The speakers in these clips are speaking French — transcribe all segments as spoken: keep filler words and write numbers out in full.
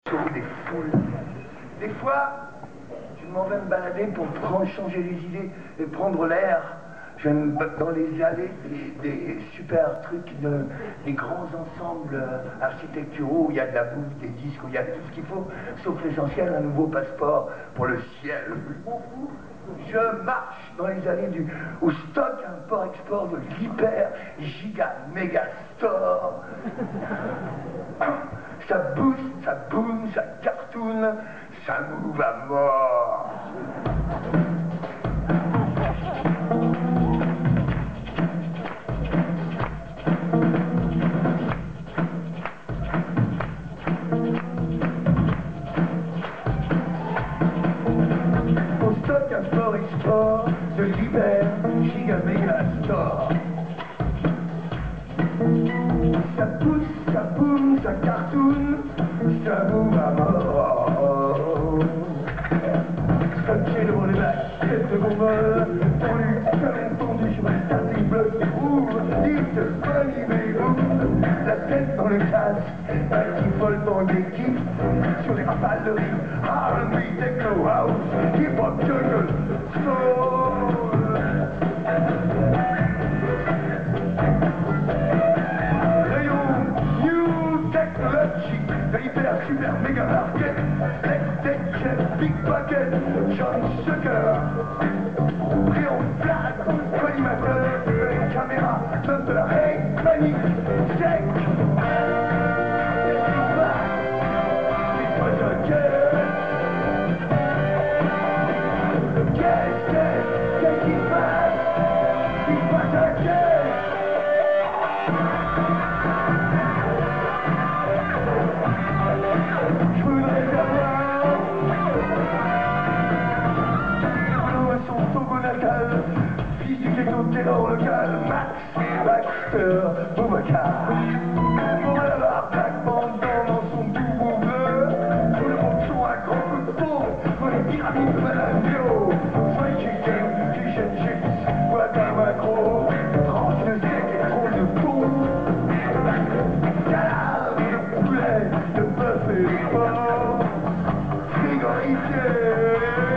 Sauver des foules. Des fois, je m'en vais me balader pour prendre, changer les idées et prendre l'air. Je vais me, dans les allées des, des super trucs, de, des grands ensembles architecturaux où il y a de la bouffe, des disques, où il y a tout ce qu'il faut, sauf l'essentiel, un nouveau passeport pour le ciel. Je m'en fous. Je marche dans les allées du, où stocke un port-export de l'hyper giga méga store. Ça booste, ça boom, ça cartoon, ça move à mort. On stocke un port-export de l'hyper giga méga store. Ça pousse, ça boum, ça cartoon, ça boum à mort. Scotché devant les bacs, tête de gondole, tendu, talon tendu sur un starting block qui roule, hit, funny baby, la tête dans le casque, un petit voltant d'équipe, sur les rafales de riz, R and B, techno house, hip hop, jungle, soul. De l'hyper super méga market, Lex Tech Chef, Big Bucket, John Sucker, pris en flag, collimateur, une caméra, donne de la hey, panique, sec. Qu'est-ce qui se passe? C'est pas un cœur. Qu'est-ce que, qu'est-ce qui se passe? C'est pas un cœur. Je voudrais savoir Pablo à son Togo natal, fils du ghetto terror local, Max Baxter Boubacar. Pour la barre, Black Bandant dans son double bleu, pour le bon son à grands coups de peau, pour les pyramides de Madame Bio, fried chicken, fish and chips, guata macro, tranche de steak et trop de thon, cadavre de poulet, de bœuf et de porc, frigorifié.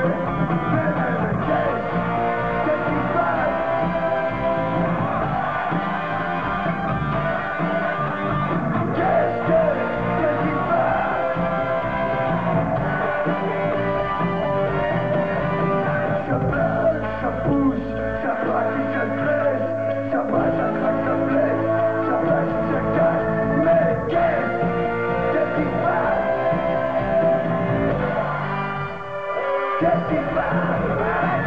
Qu'est-ce qui se passe?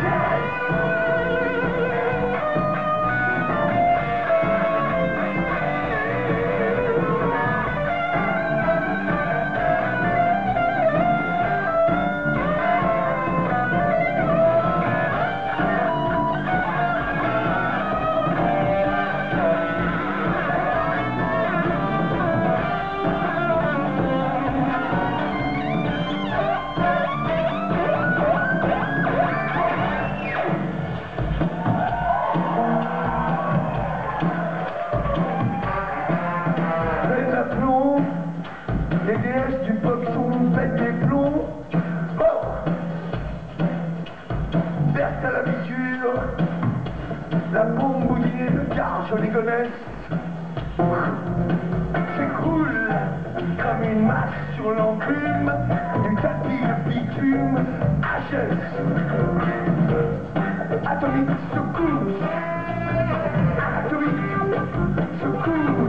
Les déesses du pop sont faites des plombs. Oh, verte à la bissure, la bombe boudinée de garge les gonesse s'écroule comme une masse sur l'enclume du tapis de bitume H S. Atomique secousse, atomique secousse.